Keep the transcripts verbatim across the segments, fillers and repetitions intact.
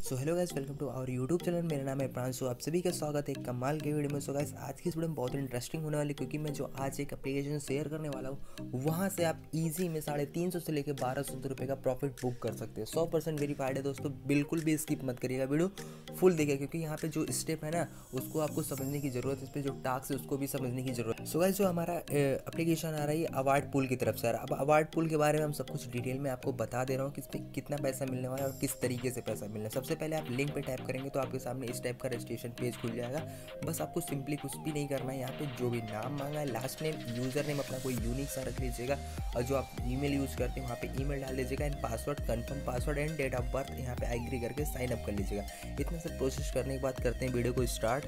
So hello guys, welcome to our YouTube channel. मेरा नाम है प्रांशु। आप सभी का स्वागत है कमाल के वीडियो में। सो गाइस, आज की इस वीडियो में बहुत इंटरेस्टिंग होने वाली, क्योंकि मैं जो आज एक एप्लीकेशन शेयर करने वाला हूँ वहाँ से आप इजी में साढ़े तीन सौ से लेकर बारह सौ रुपये का प्रॉफिट बुक कर सकते हैं। सौ परसेंट वेरीफाइड है दोस्तों, बिल्कुल भी स्किप मत करिएगा, वीडियो फुल देखिए, क्योंकि यहाँ पे जो स्टेप है ना उसको आपको समझने की जरूरत है, इस पर जो टास्क है उसको भी समझने की जरूरत है। सो गाइस, जो हमारा एप्लीकेशन आ रही है अवार्ड पूल की तरफ से। अब अवार्ड पूल के बारे में हम सब कुछ डिटेल में आपको बता दे रहा हूँ कि इस पर कितना पैसा मिलने वाला है और किस तरीके से पैसा मिलना है। सबसे पहले आप लिंक पे टैप करेंगे तो आपके सामने इस टाइप का रजिस्ट्रेशन पेज खुल जाएगा। बस आपको सिंपली कुछ भी नहीं करना है, यहाँ पे जो भी नाम मांगा है, लास्ट नेम, यूजर नेम अपना कोई यूनिक सा रख लीजिएगा, और जो आप ईमेल यूज़ करते हैं वहाँ पे ईमेल डाल लीजिएगा, and password, confirm password and date of birth यहाँ पे एग्री करके साइन अप कर लीजिएगा। इतना सब प्रोसेस करने के बाद करते हैं वीडियो को स्टार्ट।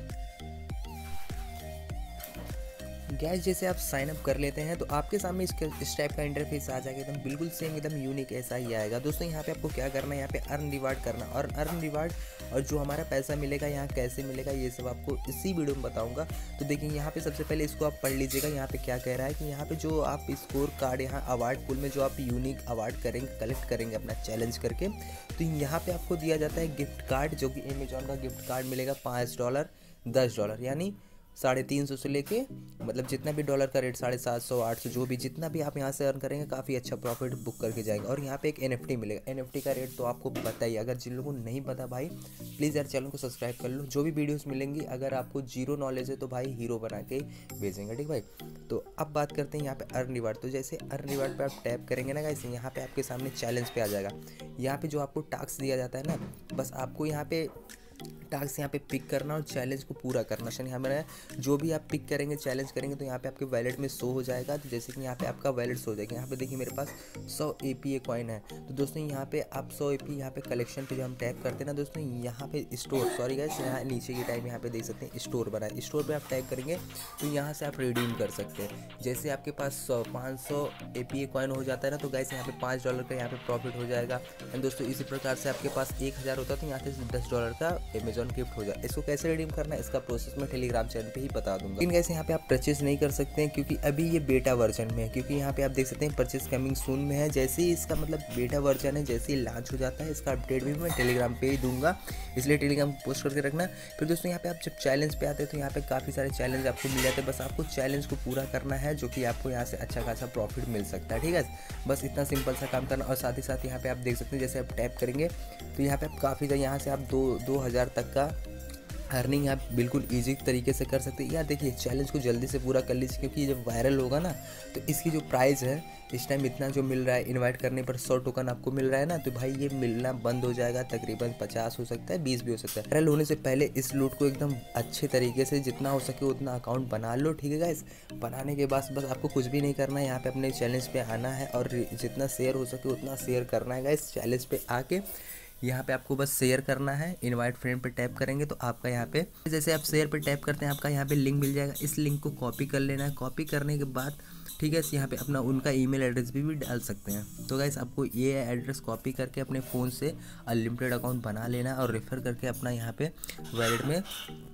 गैस, जैसे आप साइन अप कर लेते हैं तो आपके सामने इसके इस टाइप का इंटरफेस आ जाएगा, एकदम बिल्कुल सेम, एकदम यूनिक ऐसा ही आएगा। दोस्तों यहाँ पे आपको क्या करना है, यहाँ पे अर्न रिवार्ड करना, और अर्न रिवार्ड और जो हमारा पैसा मिलेगा यहाँ कैसे मिलेगा ये सब आपको इसी वीडियो में बताऊंगा। तो देखिए यहाँ पे सबसे पहले इसको आप पढ़ लीजिएगा। यहाँ पे क्या कह रहा है कि यहाँ पे जो आप स्कोर कार्ड यहाँ अवार्ड पूल में जो आप यूनिक अवार्ड करेंगे, कलेक्ट करेंगे अपना चैलेंज करके, तो यहाँ पे आपको दिया जाता है गिफ्ट कार्ड, जो कि अमेजॉन का गिफ्ट कार्ड मिलेगा पाँच डॉलर दस डॉलर यानी साढ़े तीन सौ से लेके, मतलब जितना भी डॉलर का रेट, साढ़े सात सौ आठ सौ जो भी जितना भी आप यहाँ से अर्न करेंगे काफ़ी अच्छा प्रॉफिट बुक करके जाएंगे। और यहाँ पे एक एनएफटी मिलेगा। एनएफटी का रेट तो आपको बताइए, अगर जिन लोगों को नहीं पता भाई प्लीज़ यार चैनल को सब्सक्राइब कर लो। जो भी वीडियोस मिलेंगी अगर आपको जीरो नॉलेज है तो भाई हीरो बना के भेजेंगे, ठीक भाई। तो अब बात करते हैं यहाँ पे अर्न रिवार्ड। तो जैसे अर्न रिवार्ड पर आप टैप करेंगे ना गाइस, यहाँ पे आपके सामने चैलेंज पे आ जाएगा। यहाँ पे जो आपको टास्क दिया जाता है ना, बस आपको यहाँ पे टास्क यहाँ पे पिक करना और चैलेंज को पूरा करना। यहाँ मेरा जो भी आप पिक करेंगे, चैलेंज करेंगे, तो यहाँ पे आपके वैलेट में शो हो जाएगा। तो जैसे कि यहाँ पे आपका वैलेट शो हो जाएगा। यहाँ पे देखिए मेरे पास सौ ए पी ए कॉइन है। तो दोस्तों यहाँ पे आप सौ ए पी यहाँ पे कलेक्शन पे जो हम टैप करते हैं ना दोस्तों, यहाँ पे स्टोर, सॉरी गाइस, यहाँ नीचे की टाइप यहाँ पे देख सकते हैं स्टोर बना है। स्टोर पर आप टाइप करेंगे तो यहाँ से आप रिडीम कर सकते हैं। जैसे आपके पास सौ पाँच सौ ए पी ए कॉइन हो जाता है ना, तो गाइस यहाँ पे पाँच डॉलर का यहाँ पे प्रॉफिट हो जाएगा। एंड दोस्तों इसी प्रकार से आपके पास एक हज़ार होता है तो यहाँ से दस डॉलर का अमेजॉन गिफ्ट हो जाए। इसको कैसे रिडीम करना है इसका प्रोसेस मैं टेलीग्राम चैनल पे ही बता दूंगा। लेकिन कैसे यहाँ पे आप परचेज नहीं कर सकते हैं, क्योंकि अभी ये बेटा वर्जन में है। क्योंकि यहाँ पे आप देख सकते हैं परचेज कमिंग सून में है। जैसे ही इसका मतलब बेटा वर्जन है, जैसे ही लॉन्च हो जाता है इसका अपडेट भी मैं टेलीग्राम पे ही दूंगा, इसलिए टेलीग्राम पोस्ट करके रखना। फिर दोस्तों यहाँ पे आप जब चैलेंज पे आते हैं तो यहाँ पे काफ़ी सारे चैलेंज आपको मिल जाते हैं। बस आपको चैलेंज को पूरा करना है, जो कि आपको यहाँ से अच्छा खासा प्रॉफिट मिल सकता है, ठीक है। बस इतना सिंपल सा काम करना। और साथ ही साथ यहाँ पे आप देख सकते हैं, जैसे आप टैप करेंगे तो यहाँ पे आप काफ़ी ज़्यादा यहाँ से आप दो दो हज़ार तक का अर्निंग आप बिल्कुल इजी तरीके से कर सकते हैं। यार देखिए, चैलेंज को जल्दी से पूरा कर लीजिए, क्योंकि जब वायरल होगा ना तो इसकी जो प्राइस है इस टाइम इतना जो मिल रहा है, इनवाइट करने पर सौ टोकन आपको मिल रहा है ना, तो भाई ये मिलना बंद हो जाएगा। तकरीबन पचास हो सकता है, बीस भी हो सकता है। वायरल होने से पहले इस लूट को एकदम अच्छे तरीके से जितना हो सके उतना अकाउंट बना लो, ठीक है गाइस। बनाने के बाद बस आपको कुछ भी नहीं करना है, यहाँ पे अपने चैलेंज पे आना है और जितना शेयर हो सके उतना शेयर करना है गाइस। चैलेंज पे आके यहाँ पे आपको बस शेयर करना है। इनवाइट फ्रेंड पे टैप करेंगे तो आपका यहाँ पे जैसे आप शेयर पे टैप करते हैं आपका यहाँ पे लिंक मिल जाएगा। इस लिंक को कॉपी कर लेना है। कॉपी करने के बाद ठीक है, यहाँ पे अपना उनका ईमेल एड्रेस भी, भी डाल सकते हैं। तो गाइस आपको ये एड्रेस कॉपी करके अपने फ़ोन से अनलिमिटेड अकाउंट बना लेना और रेफर करके अपना यहाँ पे वैलेट में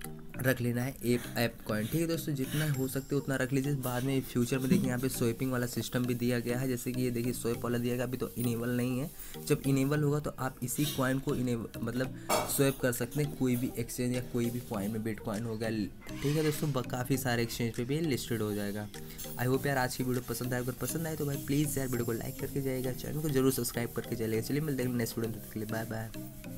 रख लेना है एक ऐप कॉइन, ठीक है दोस्तों। जितना हो सकते उतना रख लीजिए। बाद में फ्यूचर में देखिए यहाँ पे स्वैपिंग वाला सिस्टम भी दिया गया है। जैसे कि ये देखिए स्वैप वाला दिया गया, अभी तो इनेबल नहीं है। जब इनेबल होगा तो आप इसी कॉइन को इनेबल मतलब स्वैप कर सकते हैं कोई भी एक्सचेंज या कोई भी कॉइन में। बिटकॉइन हो गया, ठीक है दोस्तों, काफ़ी सारे एक्सचेंज पे भी लिस्टेड हो जाएगा। आई होप यार आज की वीडियो पसंद आए। अगर पसंद आए तो भाई प्लीज़ यार वीडियो को लाइक करके जाएगा, चैनल को जरूर सब्सक्राइब करके जाएगा। चलिए मिलते हैं नेक्स्ट वीडियो में, बाय बाय।